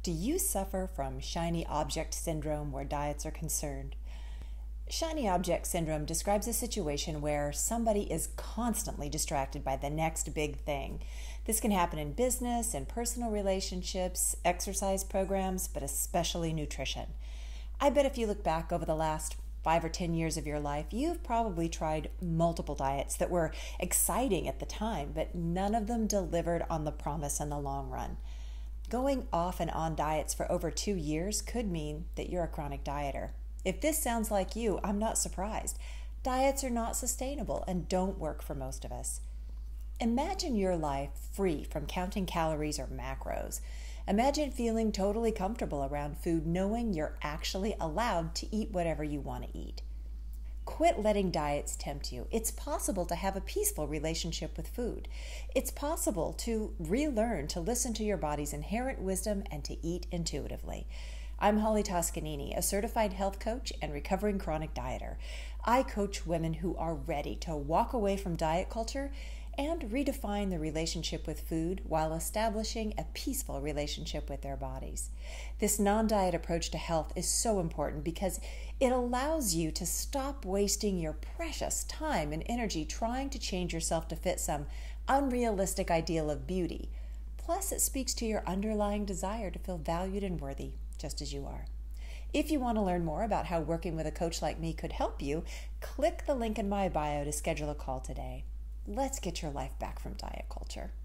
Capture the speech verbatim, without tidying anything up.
Do you suffer from shiny object syndrome where diets are concerned? Shiny object syndrome describes a situation where somebody is constantly distracted by the next big thing. This can happen in business and personal relationships, exercise programs, but especially nutrition. I bet if you look back over the last five or ten years of your life, you've probably tried multiple diets that were exciting at the time, but none of them delivered on the promise in the long run. Going off and on diets for over two years could mean that you're a chronic dieter. If this sounds like you, I'm not surprised. Diets are not sustainable and don't work for most of us. Imagine your life free from counting calories or macros. Imagine feeling totally comfortable around food, knowing you're actually allowed to eat whatever you want to eat. Quit letting diets tempt you. It's possible to have a peaceful relationship with food. It's possible to relearn to listen to your body's inherent wisdom and to eat intuitively. I'm Holly Toscanini, a certified health coach and recovering chronic dieter. I coach women who are ready to walk away from diet culture and redefine the relationship with food while establishing a peaceful relationship with their bodies. This non-diet approach to health is so important because it allows you to stop wasting your precious time and energy trying to change yourself to fit some unrealistic ideal of beauty. Plus, it speaks to your underlying desire to feel valued and worthy, just as you are. If you want to learn more about how working with a coach like me could help you, click the link in my bio to schedule a call today. Let's get your life back from diet culture.